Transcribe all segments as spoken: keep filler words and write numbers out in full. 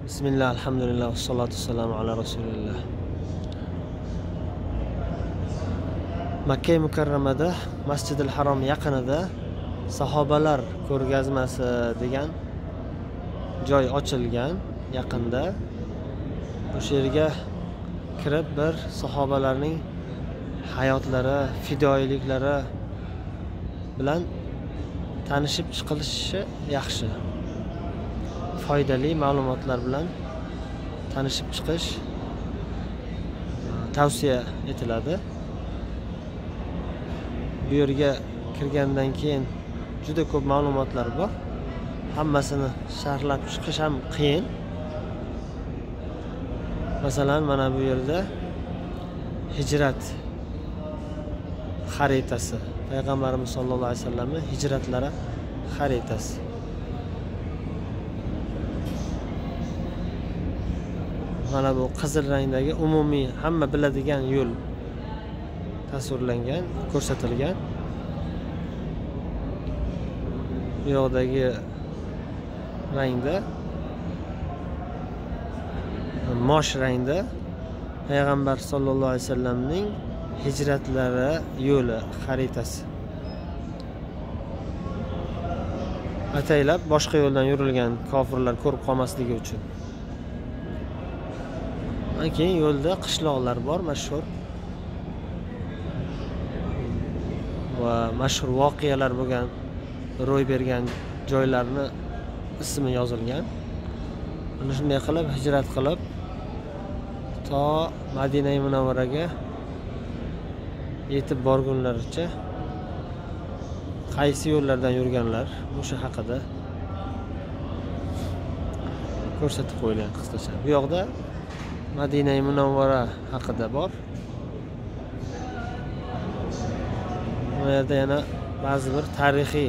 Bismillah, alhamdulillah, vassalatu vassalamu ala rasulillah. Makka Mukarramada, Masjidil Harom yaqinida sahobalar ko'rgazmasi degan joy ochilgan yaqinda. O'sha yerga kirib bir sahobalarning hayotlari, fidoyiliklari bilan tanishib chiqilishi yaxshi. Foydali ma'lumotlar bilan tanishib chiqish tavsiya etiladi. Bu yerga kirgandan keyin juda ko'p ma'lumotlar bor. Hammasini sharhlab chiqish ham qiyin. Masalan, mana bu yerda hijrat xaritasi, Payg'ambarimiz sollallohu alayhi vasallamning hijratlari xaritasi. Mana bu qizil rangdagi umumiy hamma biladigan yo'l tasvirlangan, ko'rsatilgan. Bu yoqdagi rangda, mosh rangda Payg'ambar sollallohu alayhi vasallamning hijratlari yo'li xaritasi. Ataylab boshqa yo'ldan yurilgan, kofirlar ko'rib qolmasligi uchun. Keyin yo'lda qishloqlar bor, mashhur va mashhur voqealar bo'lgan, ro'y bergan joylarni ismi yozilgan. Mana shunday qilib hijrat qilib to Madina Munawvaraga yetib borgunlaricha qaysi yo'llardan yurganlar, o'sha haqida ko'rsatib qo'yilgan qisqacha. Bu yoqda Madina Munawvara haqida bor. Bu yerda yana ba'zi bir tarixiy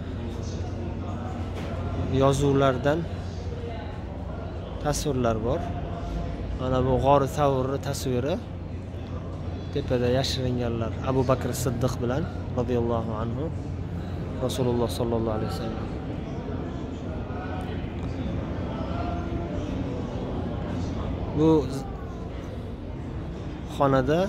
yozuvlardan tasvirlar bor. Mana bu G'or Savr tasviri. Tepada yashiringanlar Abu Bakr Siddiq bilan radhiyallohu anhu, Rasululloh sollallohu alayhi vasallam. Bu xonada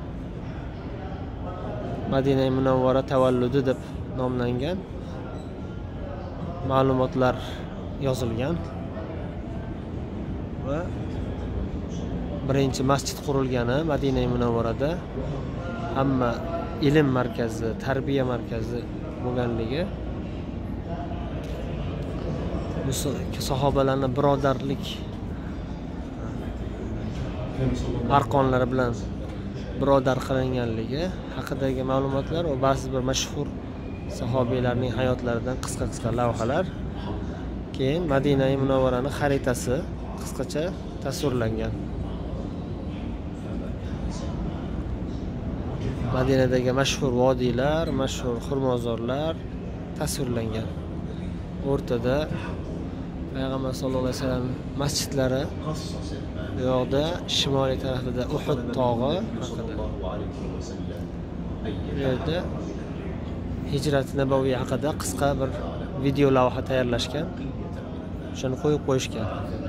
Madina Munawvara tavalludi deb nomlangan ma'lumotlar yozilgan va birinchi masjid qurilgani Madina Munawvarada, hamma ilm markazi, tarbiya markazi bo'lganligi, sahobalarning birodarlik arqonlari bilan birodar qilinganligi haqidagi ma'lumotlar va ba'zi bir mashhur sahobiylarning hayotlaridan qisqa-qisqa lavhalar. Keyin Madina Munawvaraning xaritasi qisqacha tasvirlangan. Madinadagi mashhur vodiylar, mashhur xurmozorlar tasvirlangan. O'rtada Payg'ambar sollallohu alayhi vasallam masjidlari, bu yoqda shimoliy tarafida Uhud tog'i haqida. Bu yerda hijrat nabaviy haqida qisqa bir video lavha tayyorlashgan. Shuni qo'yib qo'yishgan.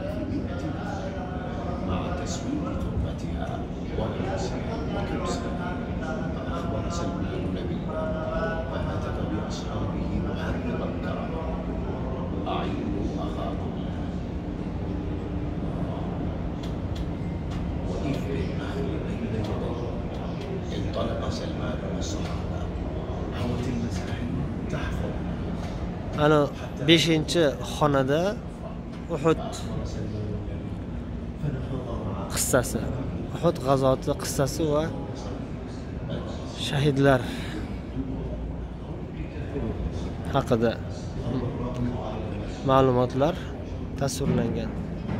Ana beshinchi xonada Uhud qissasi, Uhud g'azoti qissasi va shahidlar haqida ma'lumotlar tasvirlangan.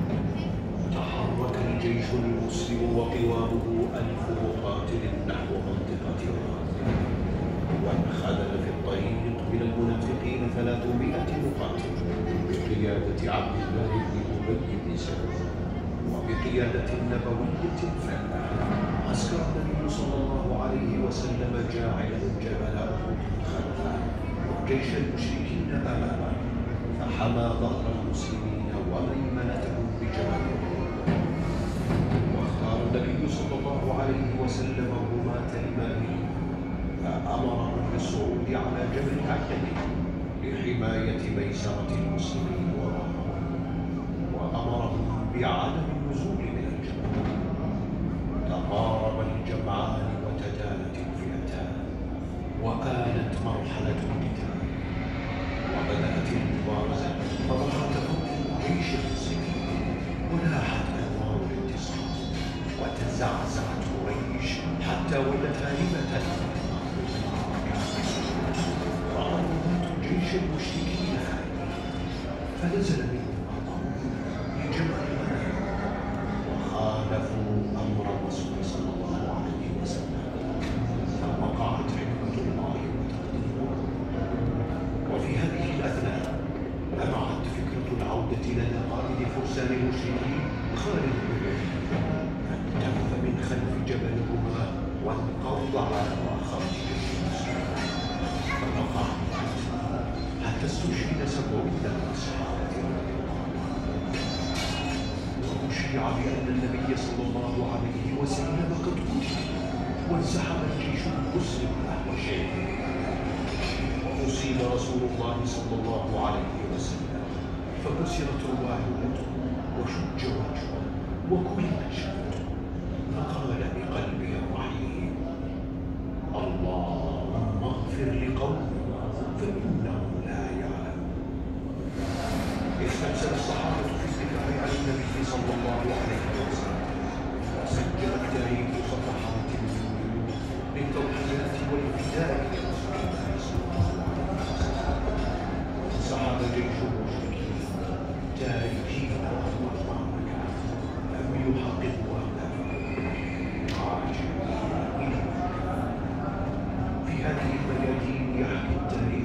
وانخذل في الطريق من المنافقين ثلاثمائة مقاتل بقيادة عبد الله بن أبي بن سلول وبقيادة نبوية فاتحة. عسكر النبي صلى الله عليه وسلم جاعلا جبل أحد خلفه وجيش المشركين أمامه، فحمى ظهر المسلمين وميمنتهم بجبل وسلم رماة الإمامين، فأمرهم بالصعود على جبل أحد لحماية ميسرة المسلمين وظهرهم، وأمرهم بعدم النزول من الجبل. تقارب الجمعان وتدالت الفئتان، وآلت مرحلة القتال، وبدأت المبارزة. فضح تفوق جيش المسلمين، ولاحت أنوار الانتصار، وتزعزعت قريش حتى ولت هائمة. رأى رماة جيش المشركين هائمين، فنزل منهم بعضهم لجمع الغنائم، وخالفوا أمر الرسول صلى الله عليه وسلم، فوقعت حكمة الله وتقديره. وفي هذه الأثناء لمعت فكرة العودة لدى قائد فرسان المشركين خالد بن الوليد، فانتفض من خلف جبل الرماة وانقض على مؤخرة جيش المسلمين، فوقع حتى استشهد سبعون من الصحابة رضي الله عنهم. وأشيع بأن النبي صلى الله عليه وسلم قد قتل، وانسحب الجيش المسلم نحو الشام، وأصيب رسول الله صلى الله عليه وسلم، فكسرت رواحلته وشج وجهه وكلت شفته، فقال بقلبه الرحيم: اللهم اغفر لقومي فإنهم لا يعلمون. استرسل الصحابة في الدفاع عن النبي صلى الله عليه وسلم، وسجل التاريخ صفحات من النور بالتضحيات والفداء لرسول الله صلى الله عليه وسلم. وانسحب جيش المشركين تاركين أرض المعركة، لم يحققوا أهدافهم، راجعين إلى مكة. في هذه الميادين يحكي التاريخ